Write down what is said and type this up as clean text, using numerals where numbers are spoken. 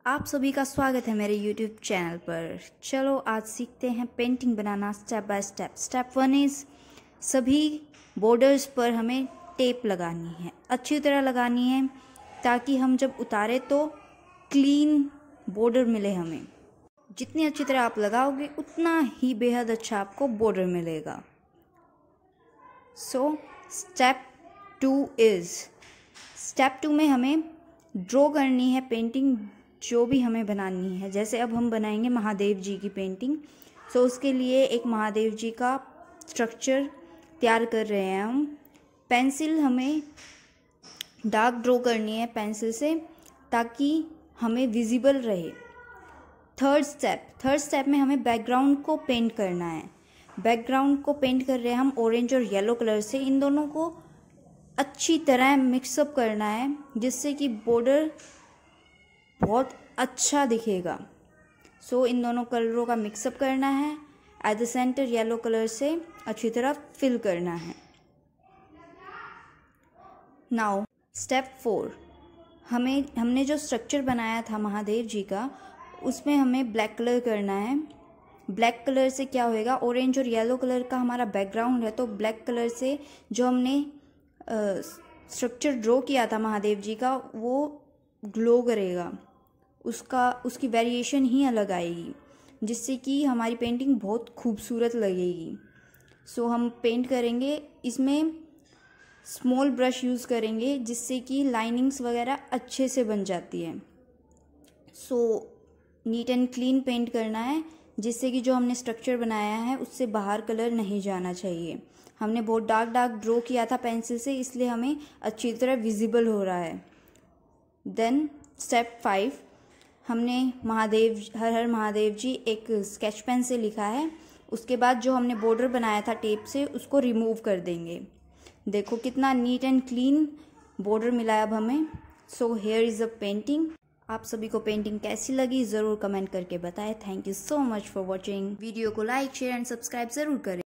आप सभी का स्वागत है मेरे YouTube चैनल पर। चलो आज सीखते हैं पेंटिंग बनाना step by step. Step 1 is सभी बॉर्डर्स पर हमें टेप लगानी है, अच्छी तरह लगानी है ताकि हम जब उतारे तो क्लीन बॉर्डर मिले हमें। जितनी अच्छी तरह आप लगाओगे उतना ही बेहद अच्छा आपको बॉर्डर मिलेगा। सो स्टेप 2 में हमें ड्रॉ करनी है पेंटिंग जो भी हमें बनानी है। जैसे अब हम बनाएंगे महादेव जी की पेंटिंग। सो उसके लिए एक महादेव जी का स्ट्रक्चर तैयार कर रहे हैं हम। पेंसिल हमें डार्क ड्रॉ करनी है पेंसिल से ताकि हमें विजिबल रहे। थर्ड स्टेप में हमें बैकग्राउंड को पेंट करना है। बैकग्राउंड को पेंट कर रहे हैं हम ऑरेंज और येलो कलर से। इन दोनों को अच्छी तरह मिक्सअप करना है जिससे कि बॉर्डर बहुत अच्छा दिखेगा। सो इन दोनों कलरों का मिक्सअप करना है। At the centre yellow colour से अच्छी तरह फिल करना है। नाउ स्टेप 4, हमने जो स्ट्रक्चर बनाया था महादेव जी का उसमें हमें ब्लैक कलर करना है। ब्लैक कलर से क्या होएगा, ऑरेंज और येलो कलर का हमारा बैकग्राउंड है तो ब्लैक कलर से जो हमने स्ट्रक्चर ड्रॉ किया था महादेव जी का वो ग्लो करेगा, उसकी वेरिएशन ही अलग आएगी जिससे कि हमारी पेंटिंग बहुत खूबसूरत लगेगी। सो हम पेंट करेंगे, इसमें स्मॉल ब्रश यूज़ करेंगे जिससे कि लाइनिंग्स वगैरह अच्छे से बन जाती है। So neat and clean paint करना है जिससे कि जो हमने स्ट्रक्चर बनाया है उससे बाहर कलर नहीं जाना चाहिए। हमने बहुत डार्क ड्रॉ किया था पेंसिल से इसलिए हमें अच्छी तरह विजिबल हो रहा है। देन स्टेप 5, हमने हर हर महादेव जी एक स्केच पेन से लिखा है। उसके बाद जो हमने बॉर्डर बनाया था टेप से उसको रिमूव कर देंगे। देखो कितना नीट एंड क्लीन बॉर्डर मिला है अब हमें। So here is a painting. आप सभी को पेंटिंग कैसी लगी ज़रूर कमेंट करके बताएं। Thank you so much for watching. Video को लाइक शेयर एंड सब्सक्राइब ज़रूर करें।